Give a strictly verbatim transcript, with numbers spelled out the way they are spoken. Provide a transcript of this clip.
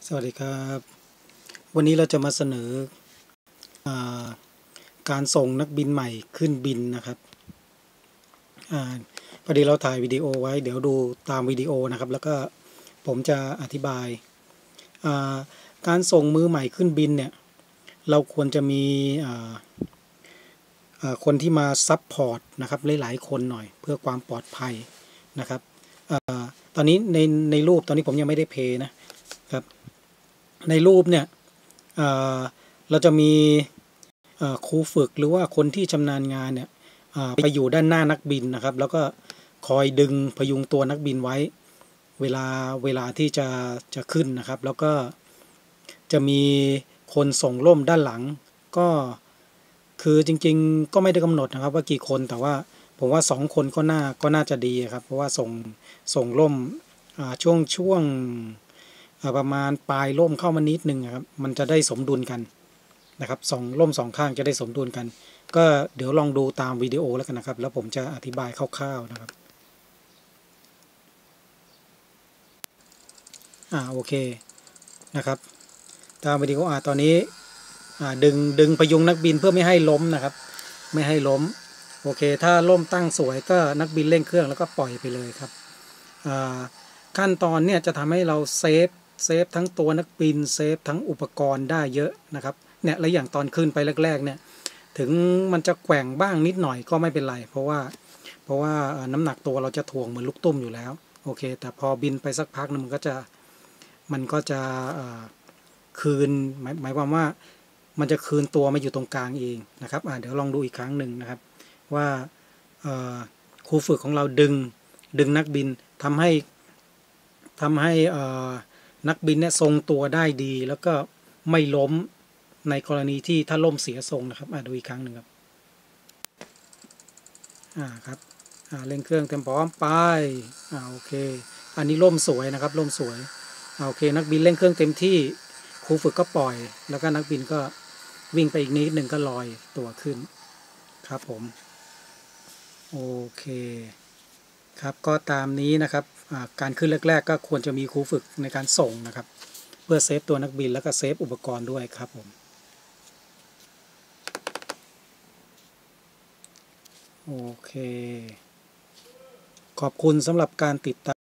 สวัสดีครับวันนี้เราจะมาเสนออาการส่งนักบินใหม่ขึ้นบินนะครับอาพอดีเราถ่ายวิดีโอไว้เดี๋ยวดูตามวิดีโอนะครับแล้วก็ผมจะอธิบายาการส่งมือใหม่ขึ้นบินเนี่ยเราควรจะมีคนที่มาซัพพอร์ตนะครับหลายๆคนหน่อยเพื่อความปลอดภัยนะครับอตอนนี้ในในรูปตอนนี้ผมยังไม่ได้เพย์นะครับในรูปเนี่ยเราจะมีครูฝึกหรือว่าคนที่ชำนาญงานเนี่ยไปอยู่ด้านหน้านักบินนะครับแล้วก็คอยดึงพยุงตัวนักบินไว้เวลาเวลาที่จะจะขึ้นนะครับแล้วก็จะมีคนส่งร่มด้านหลังก็คือจริงๆก็ไม่ได้กำหนดนะครับว่ากี่คนแต่ว่าผมว่าสองคนก็น่าก็น่าจะดีครับเพราะว่าส่งส่งร่มช่วงช่วงประมาณปลายร่มเข้ามานิดนึงครับมันจะได้สมดุลกันนะครับสองร่มสองข้างจะได้สมดุลกันก็เดี๋ยวลองดูตามวิดีโอแล้วกันนะครับแล้วผมจะอธิบายคร่าวๆนะครับอ่าโอเคนะครับตามวิดีโออ่าตอนนี้อ่าดึงดึงพยุงนักบินเพื่อไม่ให้ล้มนะครับไม่ให้ล้มโอเคถ้าร่มตั้งสวยก็นักบินเร่งเครื่องแล้วก็ปล่อยไปเลยครับอ่าขั้นตอนเนี่ยจะทำให้เราเซฟเซฟทั้งตัวนักบินเซฟทั้งอุปกรณ์ได้เยอะนะครับเนี่ยและอย่างตอนขึ้นไปแรกๆเนี่ยถึงมันจะแกว่งบ้างนิดหน่อยก็ไม่เป็นไรเพราะว่าเพราะว่าน้ำหนักตัวเราจะถ่วงเหมือนลูกตุ้มอยู่แล้วโอเคแต่พอบินไปสักพักนึงมันก็จะมันก็จะคืนหมายหมายความว่ามันจะคืนตัวมาอยู่ตรงกลางเองนะครับเดี๋ยวลองดูอีกครั้งหนึ่งนะครับว่าครูฝึกของเราดึงดึงนักบินทำให้ทำให้นักบินเนี่ยทรงตัวได้ดีแล้วก็ไม่ล้มในกรณีที่ถ้าล่มเสียทรงนะครับดูอีกครั้งหนึ่งครับอ่าครับอ่าเร่งเครื่องเต็มพร้อมไปอ่าโอเคอันนี้ล่มสวยนะครับล่มสวยอ่าโอเคนักบินเร่งเครื่องเต็มที่ครูฝึกก็ปล่อยแล้วก็นักบินก็วิ่งไปอีกนิดหนึ่งก็ลอยตัวขึ้นครับผมโอเคครับก็ตามนี้นะครับการขึ้นแรกๆก็ควรจะมีครูฝึกในการส่งนะครับเพื่อเซฟตัวนักบินแล้วก็เซฟอุปกรณ์ด้วยครับผมโอเคขอบคุณสำหรับการติดตาม